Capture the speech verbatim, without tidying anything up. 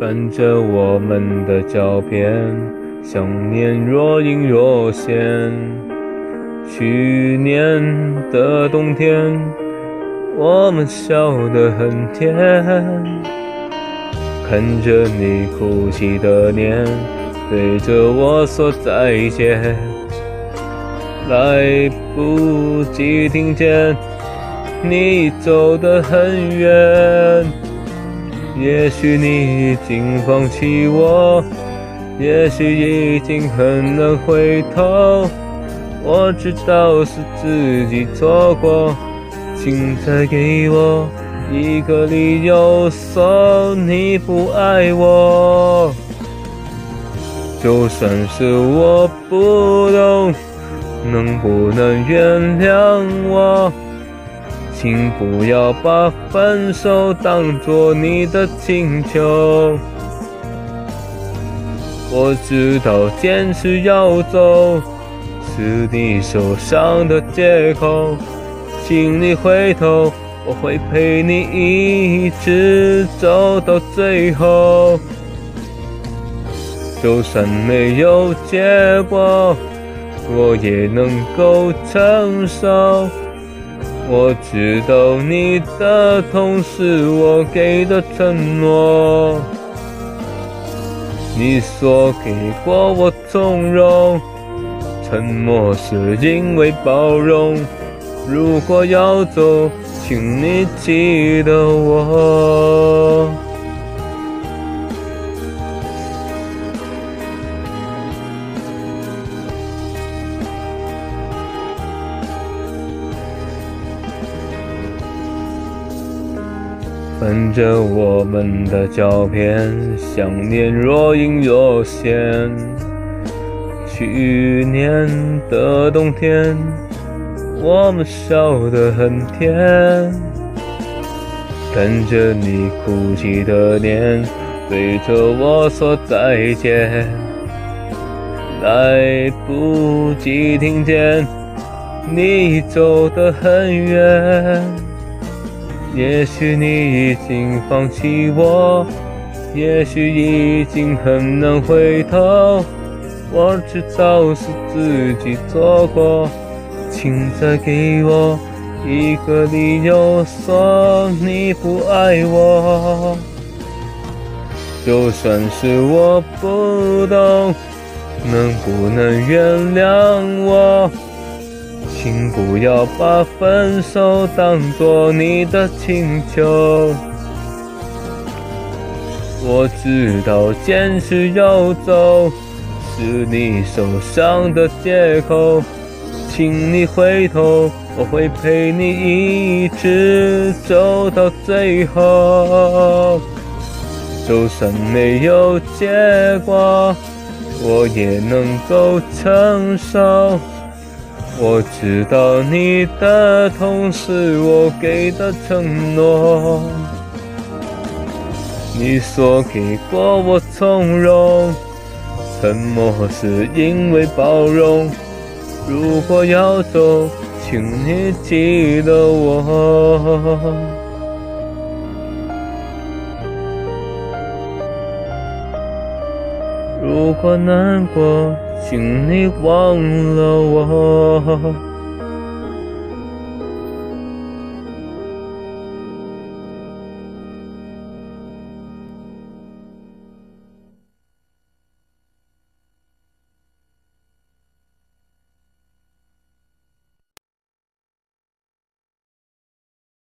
翻着我们的照片，想念若隐若现。去年的冬天，我们笑得很甜，看着你哭泣的脸，对着我说再见，来不及听见你走得很远。也许你已经放弃我，也许已经很难回头，我知道是自己错过，请再给我一个理由说你不爱我。就算是我不懂，能不能原谅我？请不要把分手当作你的请求。我知道坚持要走是你受伤的借口，请你回头，我会陪你一直走到最后。就算没有结果，我也能够承受。我知道你的痛是我给的承诺，你说给过我从容，沉默是因为包容。如果要走，请你记得我。翻着我们的照片，想念若隐若现。去年的冬天，我们笑得很甜，看着你哭泣的脸，对着我说再见，来不及听见你走得很远。也许你已经放弃我，也许已经很难回头，我知道是自己错过，请再给我一个理由说你不爱我。就算是我不懂，能不能原谅我？请不要把分手当作你的请求。我知道坚持要走是你受伤的借口，请你回头，我会陪你一直走到最后。就算没有结果，我也能够承受。我知道你的痛是我给的承诺，你说给过我从容，沉默是因为包容。如果要走，请你记得我。如果难过，请你忘了我。